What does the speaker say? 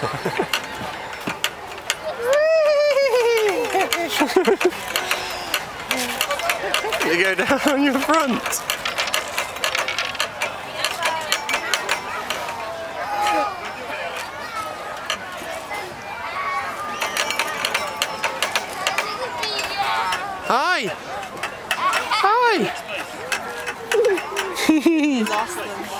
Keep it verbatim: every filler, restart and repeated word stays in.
You go down on your front. Hi! Hi! Lost them.